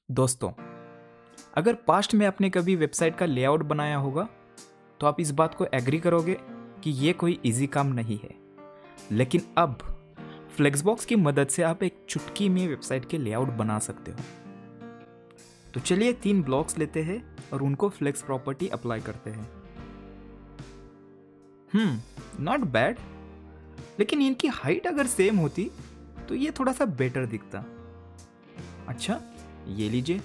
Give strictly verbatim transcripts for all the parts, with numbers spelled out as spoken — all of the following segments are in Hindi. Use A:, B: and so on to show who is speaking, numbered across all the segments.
A: दोस्तों, अगर पास्ट में आपने कभी वेबसाइट का लेआउट बनाया होगा तो आप इस बात को एग्री करोगे कि ये कोई इजी काम नहीं है। लेकिन अब फ्लेक्सबॉक्स की मदद से आप एक चुटकी में वेबसाइट के लेआउट बना सकते हो। तो चलिए तीन ब्लॉक्स लेते हैं और उनको फ्लेक्स प्रॉपर्टी अप्लाई करते हैं। हम्म नॉट बैड, लेकिन इनकी हाइट अगर सेम होती तो ये थोड़ा सा बेटर दिखता। अच्छा, ये लीजिए।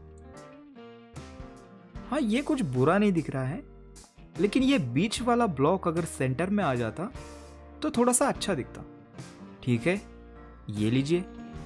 A: हाँ, ये कुछ बुरा नहीं दिख रहा है, लेकिन ये बीच वाला ब्लॉक अगर सेंटर में आ जाता तो थोड़ा सा अच्छा दिखता। ठीक है, ये लीजिए।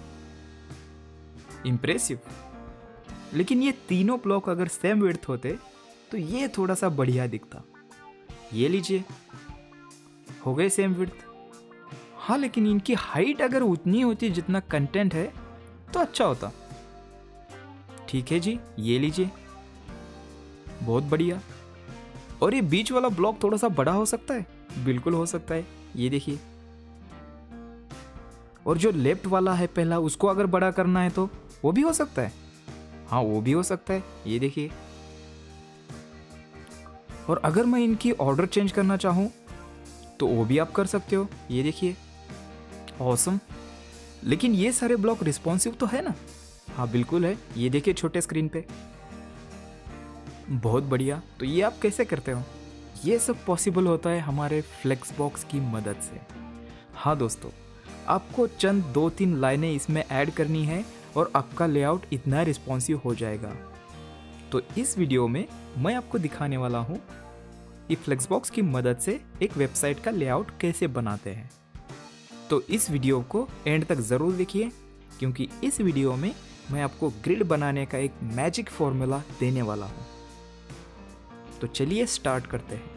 A: इंप्रेसिव। लेकिन ये तीनों ब्लॉक अगर सेम विड्थ होते तो ये थोड़ा सा बढ़िया दिखता। ये लीजिए, हो गए सेम विड्थ। हाँ, लेकिन इनकी हाइट अगर उतनी होती जितना कंटेंट है तो अच्छा होता। ठीक है जी, ये लीजिए। बहुत बढ़िया। और ये बीच वाला ब्लॉक थोड़ा सा बड़ा हो सकता है? बिल्कुल हो सकता है, ये देखिए। और जो लेफ्ट वाला है पहला, उसको अगर बड़ा करना है तो वो भी हो सकता है। हाँ, वो भी हो सकता है, ये देखिए। और अगर मैं इनकी ऑर्डर चेंज करना चाहूं तो वो भी आप कर सकते हो, ये देखिए। ऑसम। लेकिन ये सारे ब्लॉक रिस्पॉन्सिव तो है ना? हाँ बिल्कुल है, ये देखिए छोटे स्क्रीन पे। बहुत बढ़िया। तो ये आप कैसे करते हो? ये सब पॉसिबल होता है हमारे फ्लेक्सबॉक्स की मदद से। हाँ दोस्तों, आपको चंद दो तीन लाइनें इसमें ऐड करनी है और आपका लेआउट इतना रिस्पॉन्सिव हो जाएगा। तो इस वीडियो में मैं आपको दिखाने वाला हूँ कि फ्लेक्सबॉक्स की मदद से एक वेबसाइट का लेआउट कैसे बनाते हैं। तो इस वीडियो को एंड तक ज़रूर देखिए, क्योंकि इस वीडियो में मैं आपको ग्रिड बनाने का एक मैजिक फॉर्मूला देने वाला हूँ। तो चलिए स्टार्ट करते हैं।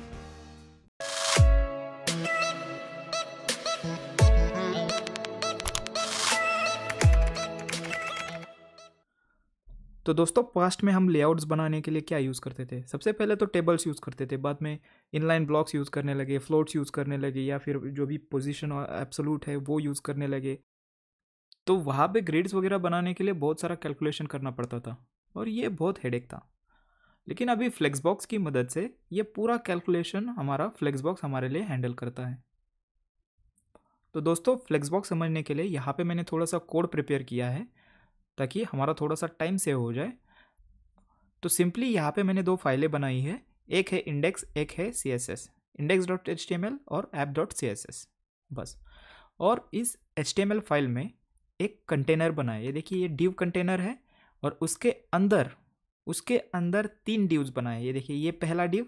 A: तो दोस्तों, पास्ट में हम लेआउट्स बनाने के लिए क्या यूज़ करते थे? सबसे पहले तो टेबल्स यूज़ करते थे, बाद में इनलाइन ब्लॉक्स यूज़ करने लगे, फ्लोट्स यूज़ करने लगे, या फिर जो भी पोजीशन और एब्सोल्यूट है वो यूज़ करने लगे। तो वहाँ पे ग्रिड्स वगैरह बनाने के लिए बहुत सारा कैलकुलेशन करना पड़ता था और ये बहुत हेडेक था। लेकिन अभी फ्लेक्सबॉक्स की मदद से ये पूरा कैलकुलेशन हमारा फ्लेक्सबॉक्स हमारे लिए हैंडल करता है। तो दोस्तों, फ्लेक्सबॉक्स समझने के लिए यहाँ पे मैंने थोड़ा सा कोड प्रिपेयर किया है ताकि हमारा थोड़ा सा टाइम सेव हो जाए। तो सिंपली यहाँ पे मैंने दो फाइलें बनाई है, एक है इंडेक्स, एक है C S S. Index dot H T M L और app dot C S S, बस। और इस H T M L file में एक कंटेनर बनाए। ये देखिए, ये डिव कंटेनर है और उसके अंदर उसके अंदर तीन डिव्स बनाए। ये देखिए, ये पहला डिव,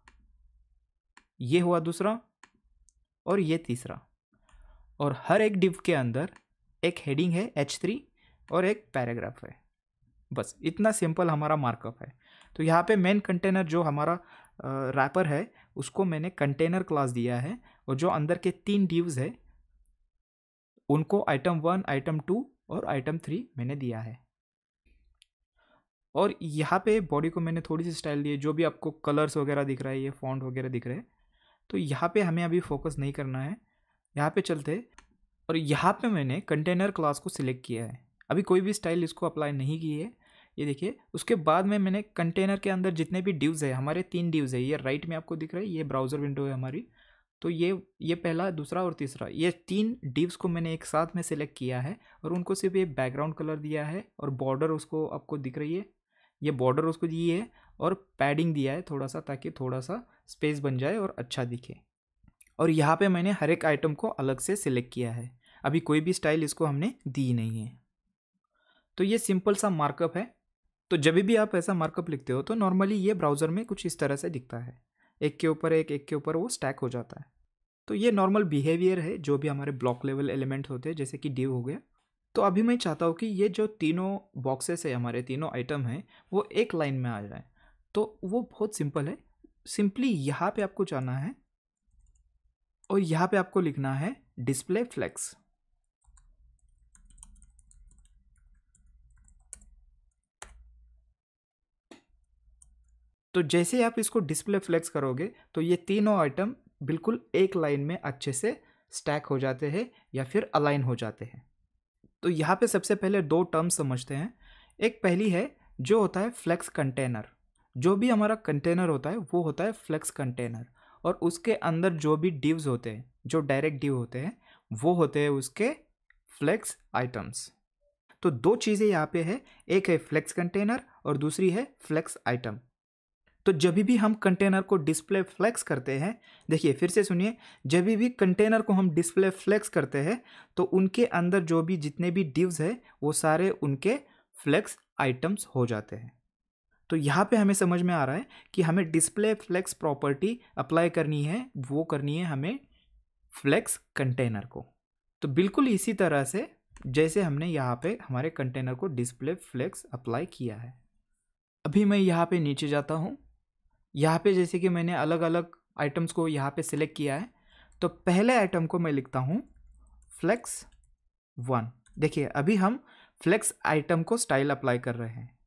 A: ये हुआ दूसरा और ये तीसरा। और हर एक डिव के अंदर एक हेडिंग है एच थ्री और एक पैराग्राफ है। बस इतना सिंपल हमारा मार्कअप है। तो यहाँ पे मेन कंटेनर जो हमारा रैपर है उसको मैंने कंटेनर क्लास दिया है, और जो अंदर के तीन डिव्स है उनको आइटम वन, आइटम टू और आइटम थ्री मैंने दिया है। और यहाँ पे बॉडी को मैंने थोड़ी सी स्टाइल दी है। जो भी आपको कलर्स वगैरह दिख रहा है, ये फॉन्ट वगैरह दिख रहे हैं, तो यहाँ पे हमें अभी फोकस नहीं करना है। यहाँ पे चलते, और यहाँ पे मैंने कंटेनर क्लास को सिलेक्ट किया है। अभी कोई भी स्टाइल इसको अप्लाई नहीं की है, ये देखिए। उसके बाद में मैंने कंटेनर के अंदर जितने भी डिव्स है, हमारे तीन डिव्स है, ये राइट में आपको दिख रहा है, ये ब्राउज़र विंडो है हमारी। तो ये ये पहला, दूसरा और तीसरा, ये तीन डिव्स को मैंने एक साथ में सिलेक्ट किया है और उनको सिर्फ ये बैकग्राउंड कलर दिया है और बॉर्डर उसको आपको दिख रही है, ये बॉर्डर उसको दी है, और पैडिंग दिया है थोड़ा सा, ताकि थोड़ा सा स्पेस बन जाए और अच्छा दिखे। और यहाँ पे मैंने हर एक आइटम को अलग से सिलेक्ट किया है। अभी कोई भी स्टाइल इसको हमने दी नहीं है। तो ये सिंपल सा मार्कअप है। तो जब भी आप ऐसा मार्कअप लिखते हो तो नॉर्मली ये ब्राउज़र में कुछ इस तरह से दिखता है, एक के ऊपर एक, एक के ऊपर वो स्टैक हो जाता है। तो ये नॉर्मल बिहेवियर है जो भी हमारे ब्लॉक लेवल एलिमेंट होते हैं, जैसे कि डिव हो गया। तो अभी मैं चाहता हूँ कि ये जो तीनों बॉक्सेस है, हमारे तीनों आइटम हैं, वो एक लाइन में आ जाए। तो वो बहुत सिंपल है। सिंपली यहाँ पे आपको जाना है और यहाँ पे आपको लिखना है डिस्प्ले फ्लेक्स। तो जैसे आप इसको डिस्प्ले फ्लेक्स करोगे तो ये तीनों आइटम बिल्कुल एक लाइन में अच्छे से स्टैक हो जाते हैं या फिर अलाइन हो जाते हैं। तो यहाँ पे सबसे पहले दो टर्म्स समझते हैं। एक पहली है जो होता है फ्लेक्स कंटेनर। जो भी हमारा कंटेनर होता है वो होता है फ्लेक्स कंटेनर, और उसके अंदर जो भी डिव्स होते हैं, जो डायरेक्ट डिव होते हैं, वो होते हैं उसके फ्लेक्स आइटम्स। तो दो चीज़ें यहाँ पे है, एक है फ्लेक्स कंटेनर और दूसरी है फ्लेक्स आइटम। तो जब भी हम कंटेनर को डिस्प्ले फ्लेक्स करते हैं, देखिए फिर से सुनिए, जब भी कंटेनर को हम डिस्प्ले फ्लेक्स करते हैं तो उनके अंदर जो भी जितने भी डिव्स है वो सारे उनके फ्लेक्स आइटम्स हो जाते हैं। तो यहाँ पे हमें समझ में आ रहा है कि हमें डिस्प्ले फ्लेक्स प्रॉपर्टी अप्लाई करनी है, वो करनी है हमें फ्लेक्स कंटेनर को। तो बिल्कुल इसी तरह से जैसे हमने यहाँ पे हमारे कंटेनर को डिस्प्ले फ्लेक्स अप्लाई किया है। अभी मैं यहाँ पे नीचे जाता हूँ। यहाँ पे जैसे कि मैंने अलग अलग आइटम्स को यहाँ पे सिलेक्ट किया है, तो पहले आइटम को मैं लिखता हूँ फ्लेक्स वन। देखिए अभी हम फ्लेक्स आइटम को स्टाइल अप्लाई कर रहे हैं,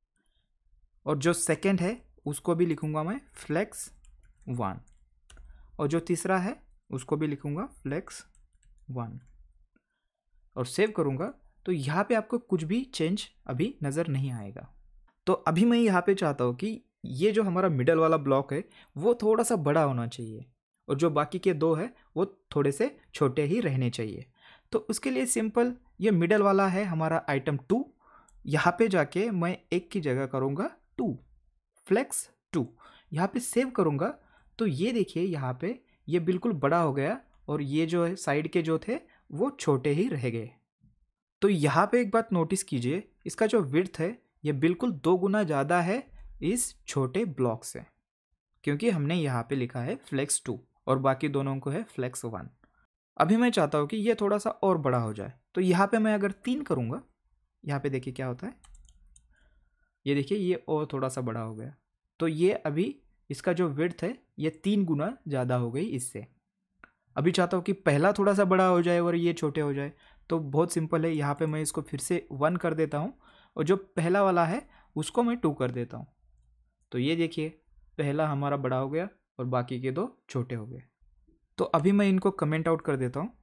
A: और जो सेकंड है उसको भी लिखूंगा मैं फ्लेक्स वन, और जो तीसरा है उसको भी लिखूंगा फ्लेक्स वन, और सेव करूंगा। तो यहाँ पे आपको कुछ भी चेंज अभी नज़र नहीं आएगा। तो अभी मैं यहाँ पे चाहता हूँ कि ये जो हमारा मिडल वाला ब्लॉक है वो थोड़ा सा बड़ा होना चाहिए, और जो बाकी के दो है वो थोड़े से छोटे ही रहने चाहिए। तो उसके लिए सिंपल, ये मिडल वाला है हमारा आइटम टू, यहाँ पे जाके मैं एक की जगह करूँगा टू, फ्लेक्स टू, यहाँ पे सेव करूँगा। तो ये देखिए यहाँ पे ये बिल्कुल बड़ा हो गया, और ये जो है साइड के जो थे वो छोटे ही रह गए। तो यहाँ पे एक बात नोटिस कीजिए, इसका जो विड्थ है ये बिल्कुल दो गुना ज़्यादा है इस छोटे ब्लॉक से, क्योंकि हमने यहाँ पे लिखा है फ्लेक्स टू और बाकी दोनों को है फ्लेक्स वन। अभी मैं चाहता हूँ कि ये थोड़ा सा और बड़ा हो जाए, तो यहाँ पे मैं अगर तीन करूँगा, यहाँ पे देखिए क्या होता है, ये देखिए ये और थोड़ा सा बड़ा हो गया। तो ये अभी इसका जो विड्थ है ये तीन गुना ज़्यादा हो गई इससे। अभी चाहता हूँ कि पहला थोड़ा सा बड़ा हो जाए और ये छोटे हो जाए, तो बहुत सिंपल है, यहाँ पे मैं इसको फिर से वन कर देता हूँ, और जो पहला वाला है उसको मैं टू कर देता हूँ। तो ये देखिए पहला हमारा बड़ा हो गया और बाकी के दो छोटे हो गए। तो अभी मैं इनको कमेंट आउट कर देता हूँ,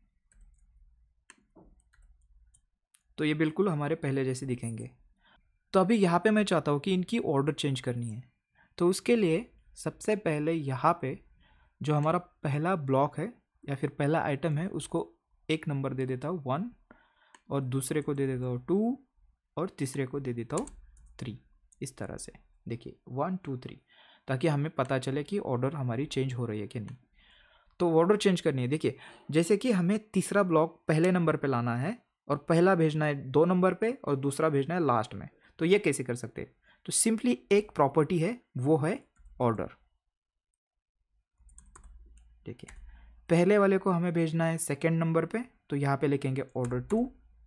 A: तो ये बिल्कुल हमारे पहले जैसे दिखेंगे। तो अभी यहाँ पे मैं चाहता हूँ कि इनकी ऑर्डर चेंज करनी है। तो उसके लिए सबसे पहले यहाँ पे जो हमारा पहला ब्लॉक है या फिर पहला आइटम है उसको एक नंबर दे देता हूँ वन, और दूसरे को दे देता हूँ टू, और तीसरे को दे देता हूँ थ्री। इस तरह से देखिए वन टू थ्री, ताकि हमें पता चले कि ऑर्डर हमारी चेंज हो रही है कि नहीं। तो ऑर्डर चेंज करनी है। देखिए जैसे कि हमें तीसरा ब्लॉक पहले नंबर पे लाना है, और पहला भेजना है दो नंबर पे और दूसरा भेजना है लास्ट में। तो ये कैसे कर सकते हैं? तो सिंपली एक प्रॉपर्टी है, वो है ऑर्डर। देखिए पहले वाले को हमें भेजना है सेकेंड नंबर पे, तो यहाँ पे लिखेंगे ऑर्डर टू।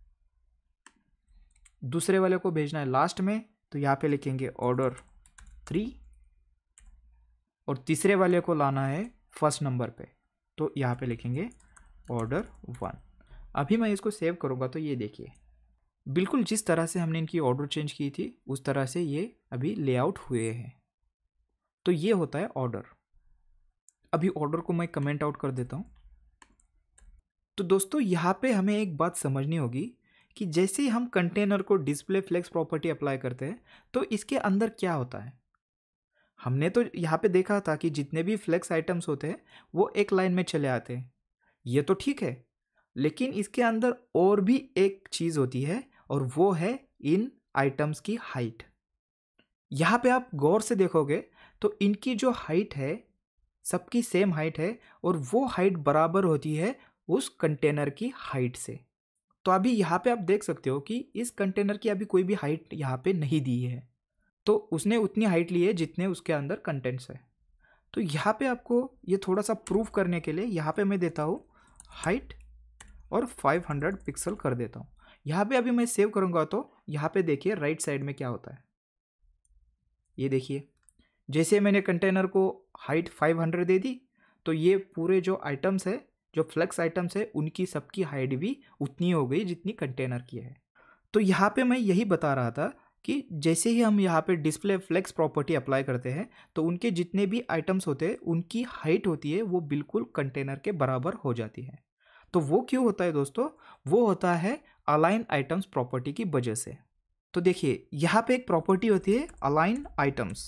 A: दूसरे वाले को भेजना है लास्ट में, तो यहाँ पे लिखेंगे ऑर्डर थ्री, और तीसरे वाले को लाना है फर्स्ट नंबर पे, तो यहाँ पे लिखेंगे ऑर्डर वन। अभी मैं इसको सेव करूँगा तो ये देखिए बिल्कुल जिस तरह से हमने इनकी ऑर्डर चेंज की थी उस तरह से ये अभी लेआउट हुए हैं। तो ये होता है ऑर्डर। अभी ऑर्डर को मैं कमेंट आउट कर देता हूँ। तो दोस्तों यहाँ पे हमें एक बात समझनी होगी कि जैसे ही हम कंटेनर को डिस्प्ले फ्लेक्स प्रॉपर्टी अप्लाई करते हैं तो इसके अंदर क्या होता है। हमने तो यहाँ पे देखा था कि जितने भी फ्लेक्स आइटम्स होते हैं वो एक लाइन में चले आते हैं, ये तो ठीक है, लेकिन इसके अंदर और भी एक चीज़ होती है, और वो है इन आइटम्स की हाइट। यहाँ पे आप गौर से देखोगे तो इनकी जो हाइट है सबकी सेम हाइट है, और वो हाइट बराबर होती है उस कंटेनर की हाइट से। तो अभी यहाँ पे आप देख सकते हो कि इस कंटेनर की अभी कोई भी हाइट यहाँ पे नहीं दी है, तो उसने उतनी हाइट ली है जितने उसके अंदर कंटेंट्स है। तो यहाँ पे आपको ये थोड़ा सा प्रूफ करने के लिए यहाँ पे मैं देता हूँ हाइट और फाइव हंड्रेड पिक्सल कर देता हूँ। यहाँ पे अभी मैं सेव करूँगा तो यहाँ पे देखिए राइट साइड में क्या होता है। ये देखिए जैसे मैंने कंटेनर को हाइट फाइव हंड्रेड दे दी, तो ये पूरे जो आइटम्स है, जो फ्लेक्स आइटम्स है, उनकी सबकी हाइट भी उतनी हो गई जितनी कंटेनर की है। तो यहाँ पे मैं यही बता रहा था कि जैसे ही हम यहाँ पे डिस्प्ले फ्लेक्स प्रॉपर्टी अप्लाई करते हैं तो उनके जितने भी आइटम्स होते हैं उनकी हाइट होती है वो बिल्कुल कंटेनर के बराबर हो जाती है। तो वो क्यों होता है दोस्तों? वो होता है अलाइन आइटम्स प्रॉपर्टी की वजह से। तो देखिए यहाँ पे एक प्रॉपर्टी होती है अलाइन आइटम्स,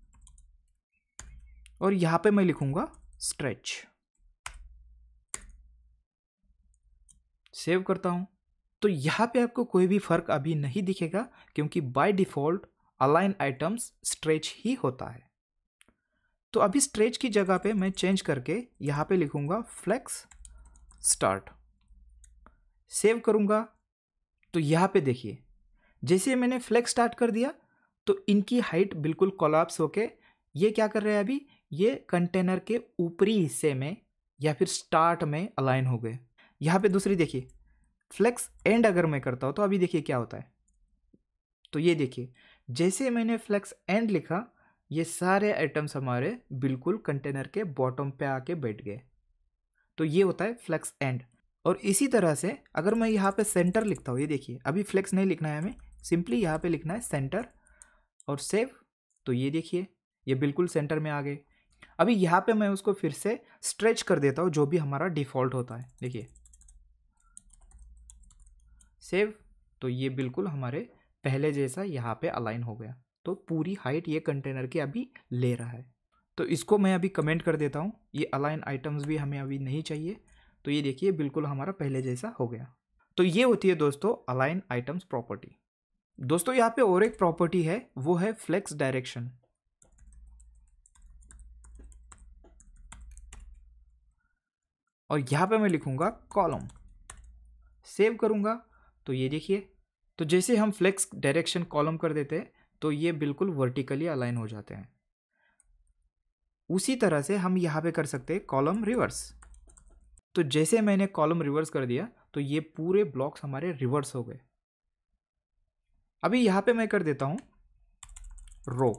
A: और यहाँ पे मैं लिखूंगा स्ट्रेच। सेव करता हूं तो यहाँ पे आपको कोई भी फर्क अभी नहीं दिखेगा, क्योंकि by default align items stretch ही होता है। तो अभी स्ट्रेच की जगह पे मैं चेंज करके यहाँ पे लिखूंगा फ्लेक्स स्टार्ट। सेव करूंगा तो यहाँ पे देखिए जैसे मैंने फ्लेक्स स्टार्ट कर दिया तो इनकी हाइट बिल्कुल कोलैप्स होके ये क्या कर रहे हैं, अभी ये कंटेनर के ऊपरी हिस्से में या फिर स्टार्ट में अलाइन हो गए। यहाँ पे दूसरी देखिए फ्लेक्स एंड अगर मैं करता हूँ तो अभी देखिए क्या होता है। तो ये देखिए जैसे मैंने फ्लेक्स एंड लिखा ये सारे आइटम्स हमारे बिल्कुल कंटेनर के बॉटम पे आके बैठ गए। तो ये होता है फ्लेक्स एंड। और इसी तरह से अगर मैं यहाँ पे सेंटर लिखता हूँ, ये देखिए अभी फ्लेक्स नहीं लिखना है हमें, सिंपली यहाँ पे लिखना है सेंटर और सेव। तो ये देखिए ये बिल्कुल सेंटर में आ गए। अभी यहाँ पे मैं उसको फिर से स्ट्रेच कर देता हूँ जो भी हमारा डिफ़ॉल्ट होता है, देखिए सेव। तो ये बिल्कुल हमारे पहले जैसा यहाँ पे अलाइन हो गया। तो पूरी हाइट ये कंटेनर की अभी ले रहा है। तो इसको मैं अभी कमेंट कर देता हूँ, ये अलाइन आइटम्स भी हमें अभी नहीं चाहिए। तो ये देखिए बिल्कुल हमारा पहले जैसा हो गया। तो ये होती है दोस्तों अलाइन आइटम्स प्रॉपर्टी। दोस्तों यहाँ पे और एक प्रॉपर्टी है, वो है फ्लेक्स डायरेक्शन। और यहाँ पे मैं लिखूंगा कॉलम। सेव करूंगा तो ये देखिए तो जैसे हम फ्लेक्स डायरेक्शन कॉलम कर देते हैं तो ये बिल्कुल वर्टिकली अलाइन हो जाते हैं। उसी तरह से हम यहाँ पे कर सकते हैं कॉलम रिवर्स। तो जैसे मैंने कॉलम रिवर्स कर दिया तो ये पूरे ब्लॉक्स हमारे रिवर्स हो गए। अभी यहाँ पे मैं कर देता हूँ रो।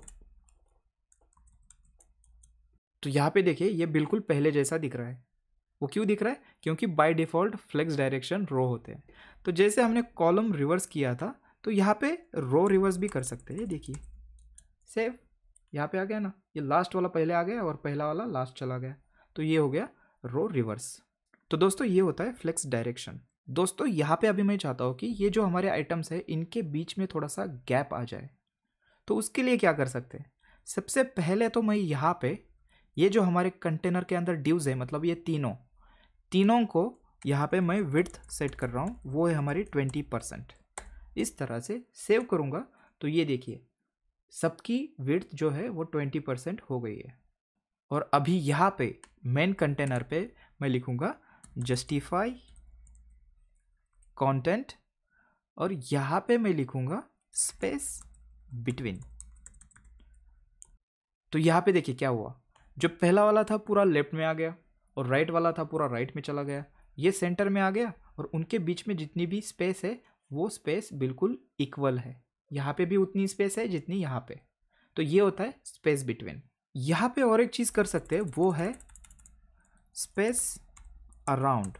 A: तो यहाँ पे देखिए ये बिल्कुल पहले जैसा दिख रहा है। वो क्यों दिख रहा है? क्योंकि by default flex direction row होते हैं। तो जैसे हमने कॉलम रिवर्स किया था तो यहाँ पे रो रिवर्स भी कर सकते हैं। ये देखिए सेव, यहाँ पे आ गया ना, ये लास्ट वाला पहले आ गया और पहला वाला लास्ट चला गया। तो ये हो गया रो रिवर्स। तो दोस्तों ये होता है फ्लेक्स डायरेक्शन। दोस्तों यहाँ पे अभी मैं चाहता हूँ कि ये जो हमारे आइटम्स है इनके बीच में थोड़ा सा गैप आ जाए। तो उसके लिए क्या कर सकते हैं? सबसे पहले तो मैं यहाँ पे ये जो हमारे कंटेनर के अंदर ड्यूज है, मतलब ये तीनों तीनों को यहाँ पे मैं विड्थ सेट कर रहा हूँ, वो है हमारी ट्वेंटी परसेंट। इस तरह से सेव करूँगा तो ये देखिए सबकी विड्थ जो है वो ट्वेंटी परसेंट हो गई है। और अभी यहाँ पे मेन कंटेनर पे मैं लिखूँगा जस्टिफाई कंटेंट और यहाँ पे मैं लिखूँगा स्पेस बिटवीन। तो यहाँ पे देखिए क्या हुआ, जो पहला वाला था पूरा लेफ्ट में आ गया और राइट वाला था पूरा राइट में चला गया। ये सेंटर में आ गया और उनके बीच में जितनी भी स्पेस है वो स्पेस बिल्कुल इक्वल है। यहाँ पे भी उतनी स्पेस है जितनी यहाँ पे। तो ये होता है स्पेस बिटवीन। यहाँ पे और एक चीज़ कर सकते हैं, वो है स्पेस अराउंड।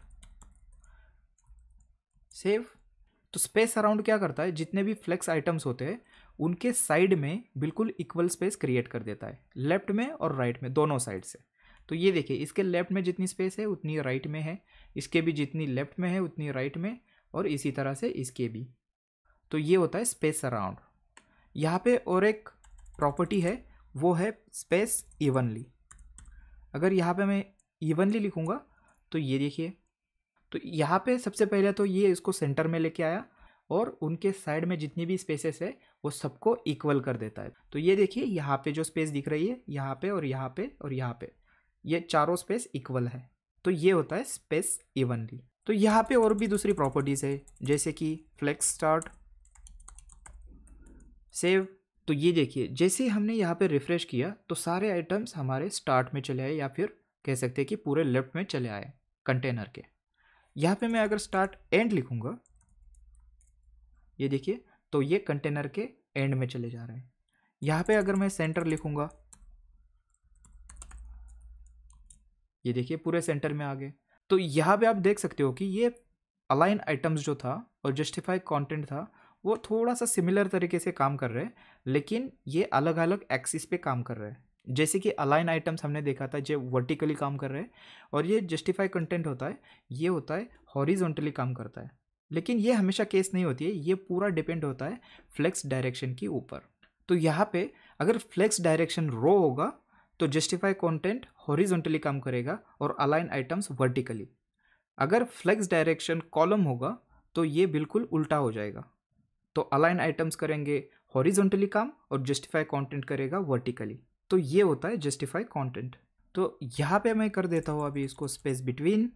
A: सेव। तो स्पेस अराउंड क्या करता है, जितने भी फ्लेक्स आइटम्स होते हैं उनके साइड में बिल्कुल इक्वल स्पेस क्रिएट कर देता है, लेफ्ट में और राइट में दोनों साइड से। तो ये देखिए इसके लेफ्ट में जितनी स्पेस है उतनी राइट में है, इसके भी जितनी लेफ्ट में है उतनी राइट में, और इसी तरह से इसके भी। तो ये होता है स्पेस अराउंड। यहाँ पे और एक प्रॉपर्टी है, वो है स्पेस इवनली। अगर यहाँ पे मैं इवनली लिखूँगा तो ये देखिए, तो यहाँ पे सबसे पहले तो ये इसको सेंटर में लेके आया और उनके साइड में जितनी भी स्पेसेस है वो सबको इक्वल कर देता है। तो ये देखिए यहाँ पे जो स्पेस दिख रही है, यहाँ पे और यहाँ पे और यहाँ पे, ये चारों स्पेस इक्वल है। तो ये होता है स्पेस इवनली। तो यहाँ पे और भी दूसरी प्रॉपर्टीज़ है, जैसे कि फ्लेक्स स्टार्ट, सेव। तो ये देखिए जैसे हमने यहाँ पे रिफ्रेश किया तो सारे आइटम्स हमारे स्टार्ट में चले आए, या फिर कह सकते हैं कि पूरे लेफ्ट में चले आए कंटेनर के। यहाँ पे मैं अगर स्टार्ट एंड लिखूँगा, ये देखिए तो ये कंटेनर के एंड में चले जा रहे हैं। यहाँ पे अगर मैं सेंटर लिखूँगा, ये देखिए पूरे सेंटर में आ गए। तो यहाँ पे आप देख सकते हो कि ये अलाइन आइटम्स जो था और जस्टिफाई कंटेंट था वो थोड़ा सा सिमिलर तरीके से काम कर रहे हैं, लेकिन ये अलग अलग एक्सिस पे काम कर रहे हैं। जैसे कि अलाइन आइटम्स हमने देखा था जो वर्टिकली काम कर रहे हैं, और ये जस्टिफाई कंटेंट होता है ये होता है हॉरिजॉन्टली काम करता है। लेकिन ये हमेशा केस नहीं होती है, ये पूरा डिपेंड होता है फ्लेक्स डायरेक्शन के ऊपर। तो यहाँ पे अगर फ्लेक्स डायरेक्शन रो होगा तो जस्टिफाई कंटेंट हॉरिजॉन्टली काम करेगा और अलाइन आइटम्स वर्टिकली। अगर फ्लेक्स डायरेक्शन कॉलम होगा तो ये बिल्कुल उल्टा हो जाएगा, तो अलाइन आइटम्स करेंगे हॉरिजॉन्टली काम और जस्टिफाई कंटेंट करेगा वर्टिकली। तो ये होता है जस्टिफाई कंटेंट। तो यहाँ पे मैं कर देता हूँ अभी इसको स्पेस बिटवीन,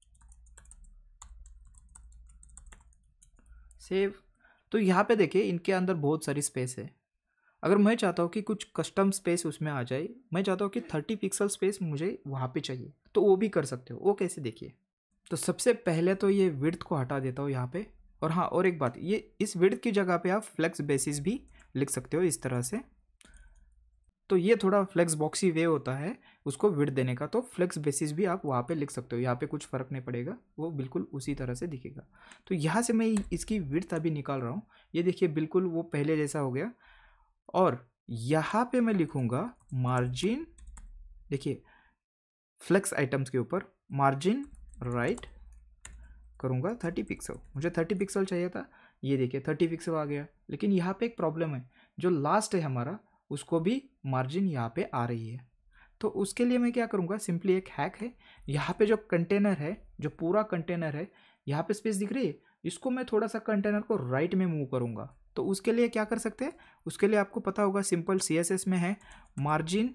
A: सेव। तो यहाँ पे देखिए इनके अंदर बहुत सारी स्पेस है। अगर मैं चाहता हूँ कि कुछ कस्टम स्पेस उसमें आ जाए, मैं चाहता हूँ कि थर्टी पिक्सल स्पेस मुझे वहाँ पे चाहिए, तो वो भी कर सकते हो। वो कैसे देखिए, तो सबसे पहले तो ये विड्थ को हटा देता हूँ यहाँ पे। और हाँ, और एक बात, ये इस विड्थ की जगह पे आप फ्लेक्स बेसिस भी लिख सकते हो इस तरह से। तो ये थोड़ा फ्लेक्स बॉक्सी वे होता है उसको विड्थ देने का, तो फ्लेक्स बेसिस भी आप वहाँ पे लिख सकते हो। यहाँ पे कुछ फ़र्क नहीं पड़ेगा, वो बिल्कुल उसी तरह से दिखेगा। तो यहाँ से मैं इसकी विड्थ अभी निकाल रहा हूँ, ये देखिए बिल्कुल वो पहले जैसा हो गया। और यहाँ पे मैं लिखूँगा मार्जिन, देखिए फ्लेक्स आइटम्स के ऊपर मार्जिन राइट करूँगा थर्टी पिक्सल। मुझे थर्टी पिक्सल चाहिए था, ये देखिए थर्टी पिक्सल आ गया। लेकिन यहाँ पे एक प्रॉब्लम है, जो लास्ट है हमारा उसको भी मार्जिन यहाँ पे आ रही है। तो उसके लिए मैं क्या करूँगा, सिंपली एक हैक है। यहाँ पे जो कंटेनर है, जो पूरा कंटेनर है, यहाँ पे स्पेस दिख रही है, इसको मैं थोड़ा सा कंटेनर को राइट में मूव करूँगा। तो उसके लिए क्या कर सकते हैं, उसके लिए आपको पता होगा सिंपल सी एस एस में है मार्जिन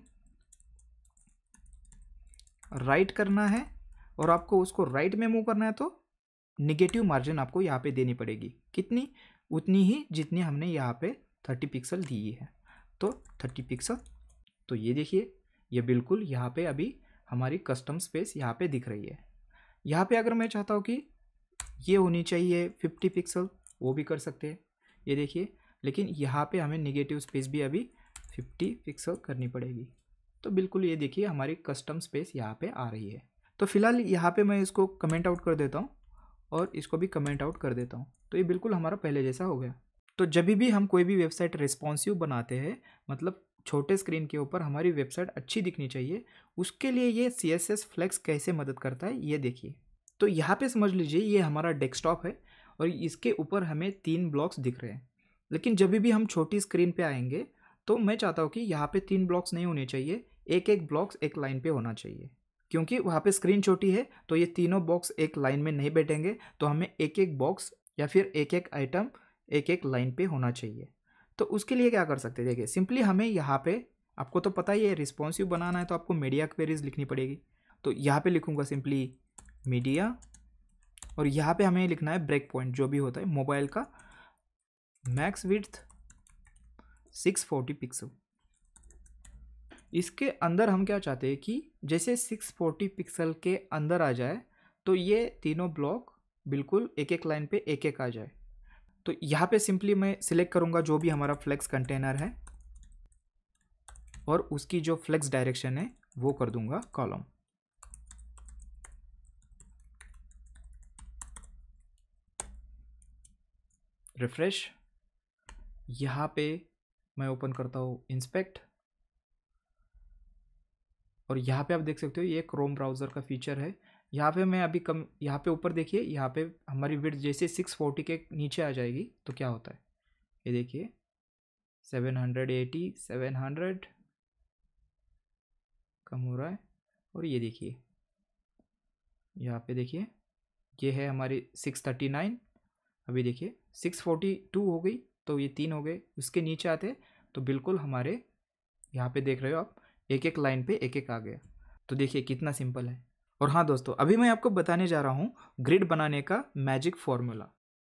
A: राइट करना है, और आपको उसको राइट में मूव करना है तो निगेटिव मार्जिन आपको यहाँ पे देनी पड़ेगी। कितनी, उतनी ही जितनी हमने यहाँ पे थर्टी पिक्सल दी है, तो थर्टी पिक्सल। तो ये देखिए ये बिल्कुल यहाँ पे अभी हमारी कस्टम स्पेस यहाँ पे दिख रही है। यहाँ पे अगर मैं चाहता हूँ कि ये होनी चाहिए फिफ्टी पिक्सल, वो भी कर सकते हैं, ये देखिए। लेकिन यहाँ पे हमें निगेटिव स्पेस भी अभी फिफ्टी पिक्सल करनी पड़ेगी। तो बिल्कुल ये देखिए हमारी कस्टम स्पेस यहाँ पे आ रही है। तो फिलहाल यहाँ पे मैं इसको कमेंट आउट कर देता हूँ और इसको भी कमेंट आउट कर देता हूँ। तो ये बिल्कुल हमारा पहले जैसा हो गया। तो जब भी हम कोई भी वेबसाइट रिस्पॉन्सिव बनाते हैं, मतलब छोटे स्क्रीन के ऊपर हमारी वेबसाइट अच्छी दिखनी चाहिए, उसके लिए ये सी एस एस फ्लेक्स कैसे मदद करता है ये देखिए। तो यहाँ पे समझ लीजिए ये हमारा डेस्कटॉप है और इसके ऊपर हमें तीन ब्लॉक्स दिख रहे हैं। लेकिन जब भी हम छोटी स्क्रीन पे आएंगे तो मैं चाहता हूँ कि यहाँ पे तीन ब्लॉक्स नहीं होने चाहिए, एक एक ब्लॉक्स एक लाइन पे होना चाहिए। क्योंकि वहाँ पे स्क्रीन छोटी है तो ये तीनों बॉक्स एक लाइन में नहीं बैठेंगे, तो हमें एक एक बॉक्स या फिर एक एक आइटम एक एक लाइन पे होना चाहिए। तो उसके लिए क्या कर सकते हैं, देखिए सिंपली हमें यहाँ पे, आपको तो पता ही है रिस्पॉन्सिव बनाना है तो आपको मीडिया क्वेरीज लिखनी पड़ेगी। तो यहाँ पे लिखूँगा सिंपली मीडिया, और यहाँ पे हमें लिखना है ब्रेक पॉइंट जो भी होता है मोबाइल का, max width six forty pixel. इसके अंदर हम क्या चाहते हैं कि जैसे सिक्स फोर्टी पिक्सल के अंदर आ जाए तो ये तीनों ब्लॉक बिल्कुल एक एक लाइन पे एक एक आ जाए। तो यहाँ पे सिंपली मैं सिलेक्ट करूँगा जो भी हमारा फ्लेक्स कंटेनर है और उसकी जो फ्लेक्स डायरेक्शन है वो कर दूंगा कॉलम। रिफ्रेश, यहाँ पे मैं ओपन करता हूँ इंस्पेक्ट, और यहाँ पे आप देख सकते हो ये क्रोम ब्राउज़र का फीचर है। यहाँ पे मैं अभी कम, यहाँ पे ऊपर देखिए, यहाँ पे हमारी विड्थ जैसे सिक्स फोर्टी के नीचे आ जाएगी तो क्या होता है, ये देखिए seven hundred eighty, seven hundred कम हो रहा है। और ये देखिए यहाँ पे देखिए ये है हमारी सिक्स थर्टी नाइन, अभी देखिए सिक्स फोर्टी टू हो गई, तो ये तीन हो गए। उसके नीचे आते तो बिल्कुल हमारे यहाँ पे देख रहे हो आप एक एक लाइन पे एक एक आ गया। तो देखिए कितना सिंपल है। और हाँ दोस्तों, अभी मैं आपको बताने जा रहा हूँ ग्रिड बनाने का मैजिक फॉर्मूला।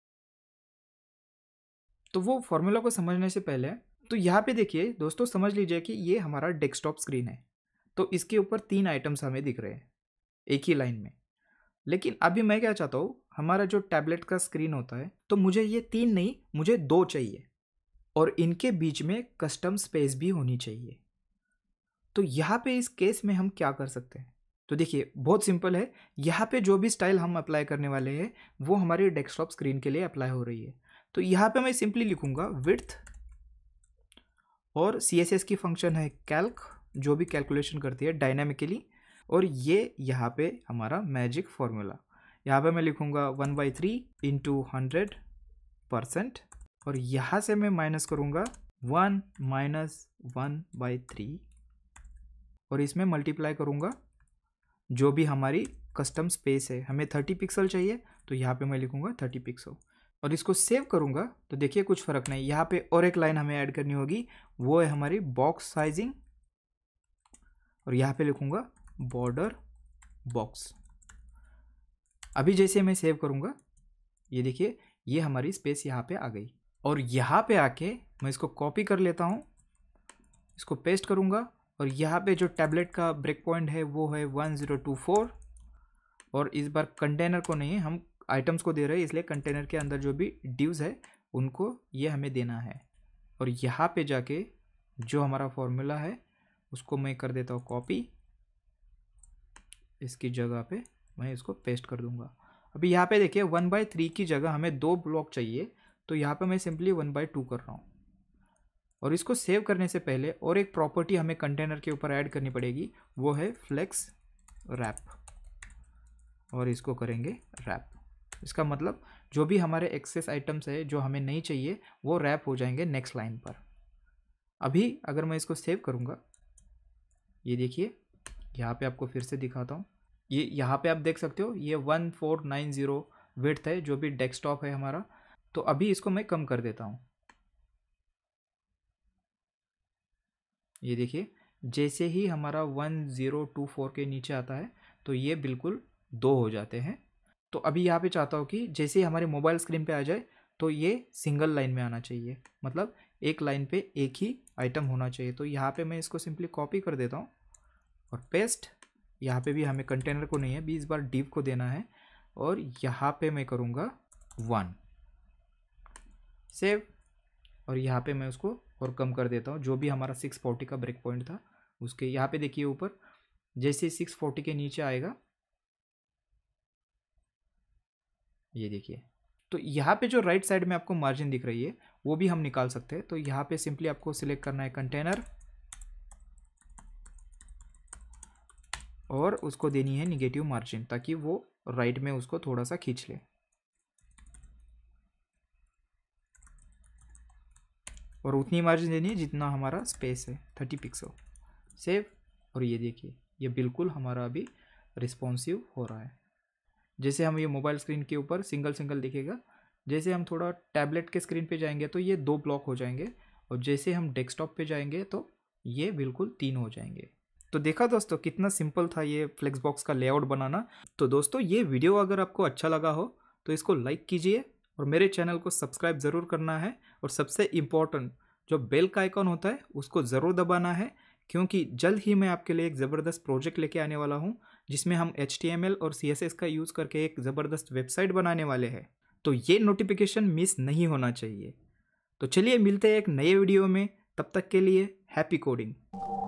A: तो वो फॉर्मूला को समझने से पहले तो यहाँ पे देखिए दोस्तों, समझ लीजिए कि ये हमारा डेस्कटॉप स्क्रीन है, तो इसके ऊपर तीन आइटम्स हमें दिख रहे हैं एक ही लाइन में। लेकिन अभी मैं क्या चाहता हूँ, हमारा जो टैबलेट का स्क्रीन होता है, तो मुझे ये तीन नहीं, मुझे दो चाहिए, और इनके बीच में कस्टम स्पेस भी होनी चाहिए। तो यहाँ पे इस केस में हम क्या कर सकते हैं, तो देखिए बहुत सिंपल है। यहाँ पे जो भी स्टाइल हम अप्लाई करने वाले हैं वो हमारी डेस्कटॉप स्क्रीन के लिए अप्लाई हो रही है। तो यहाँ पे मैं सिंपली लिखूँगा विड्थ, और सी एस एस की फंक्शन है कैल्क जो भी कैलकुलेशन करती है डायनामिकली, और ये यहाँ पे हमारा मैजिक फॉर्मूला। यहाँ पे मैं लिखूँगा one by three into hundred percent, और यहाँ से मैं माइनस करूँगा one minus one by three, और इसमें मल्टीप्लाई करूँगा जो भी हमारी कस्टम स्पेस है। हमें थर्टी पिक्सल चाहिए तो यहाँ पे मैं लिखूँगा थर्टी पिक्सल, और इसको सेव करूँगा तो देखिए कुछ फ़र्क नहीं। यहाँ पे और एक लाइन हमें ऐड करनी होगी, वो है हमारी बॉक्स साइजिंग, और यहाँ पे लिखूँगा बॉर्डर बॉक्स। अभी जैसे मैं सेव करूँगा, ये देखिए ये हमारी स्पेस यहाँ पे आ गई। और यहाँ पे आके मैं इसको कॉपी कर लेता हूँ, इसको पेस्ट करूँगा, और यहाँ पे जो टैबलेट का ब्रेक पॉइंट है वो है वन ज़ीरो टू फोर, और इस बार कंटेनर को नहीं, हम आइटम्स को दे रहे हैं, इसलिए कंटेनर के अंदर जो भी ड्यूज है उनको ये हमें देना है। और यहाँ पे जाके जो हमारा फॉर्मूला है उसको मैं कर देता हूँ कॉपी, इसकी जगह पे मैं इसको पेस्ट कर दूंगा। अभी यहाँ पे देखिए वन बाई थ्री की जगह हमें दो ब्लॉक चाहिए, तो यहाँ पे मैं सिंपली वन बाई टू कर रहा हूँ। और इसको सेव करने से पहले और एक प्रॉपर्टी हमें कंटेनर के ऊपर ऐड करनी पड़ेगी, वो है फ्लेक्स रैप, और इसको करेंगे रैप। इसका मतलब जो भी हमारे एक्सेस आइटम्स है जो हमें नहीं चाहिए वो रैप हो जाएंगे नेक्स्ट लाइन पर। अभी अगर मैं इसको सेव करूँगा, ये देखिए यहाँ पे आपको फिर से दिखाता हूँ, ये यहाँ पे आप देख सकते हो ये one four nine zero width है जो भी डेस्कटॉप है हमारा। तो अभी इसको मैं कम कर देता हूँ। ये देखिए जैसे ही हमारा वन ज़ीरो टू फोर के नीचे आता है तो ये बिल्कुल दो हो जाते हैं। तो अभी यहाँ पे चाहता हूँ कि जैसे ही हमारे मोबाइल स्क्रीन पे आ जाए तो ये सिंगल लाइन में आना चाहिए, मतलब एक लाइन पे एक ही आइटम होना चाहिए। तो यहाँ पे मैं इसको सिंपली कॉपी कर देता हूँ और पेस्ट। यहाँ पे भी हमें कंटेनर को नहीं है, बीस बार डिव को देना है, और यहाँ पे मैं करूँगा वन, सेव। और यहाँ पे मैं उसको और कम कर देता हूँ, जो भी हमारा सिक्स फोर्टी का ब्रेक पॉइंट था उसके यहाँ पे देखिए ऊपर जैसे सिक्स फोर्टी के नीचे आएगा, ये देखिए। तो यहाँ पे जो राइट साइड में आपको मार्जिन दिख रही है वो भी हम निकाल सकते हैं। तो यहाँ पे सिंपली आपको सिलेक्ट करना है कंटेनर, और उसको देनी है निगेटिव मार्जिन, ताकि वो राइट में उसको थोड़ा सा खींच ले, और उतनी मार्जिन देनी है जितना हमारा स्पेस है, थर्टी पिक्सल। सेव। और ये देखिए ये बिल्कुल हमारा अभी रिस्पॉन्सिव हो रहा है। जैसे हम ये मोबाइल स्क्रीन के ऊपर सिंगल सिंगल दिखेगा, जैसे हम थोड़ा टैबलेट के स्क्रीन पे जाएंगे तो ये दो ब्लॉक हो जाएंगे, और जैसे हम डेस्कटॉप पे जाएंगे तो ये बिल्कुल तीन हो जाएंगे। तो देखा दोस्तों कितना सिंपल था ये फ्लेक्सबॉक्स का लेआउट बनाना। तो दोस्तों ये वीडियो अगर आपको अच्छा लगा हो तो इसको लाइक कीजिए, और मेरे चैनल को सब्सक्राइब ज़रूर करना है, और सबसे इम्पॉर्टेंट जो बेल का आइकॉन होता है उसको ज़रूर दबाना है, क्योंकि जल्द ही मैं आपके लिए एक ज़बरदस्त प्रोजेक्ट लेके आने वाला हूँ जिसमें हम एच टी एम एल और सी एस एस का यूज़ करके एक ज़बरदस्त वेबसाइट बनाने वाले हैं। तो ये नोटिफिकेशन मिस नहीं होना चाहिए। तो चलिए मिलते हैं एक नए वीडियो में, तब तक के लिए हैप्पी कोडिंग।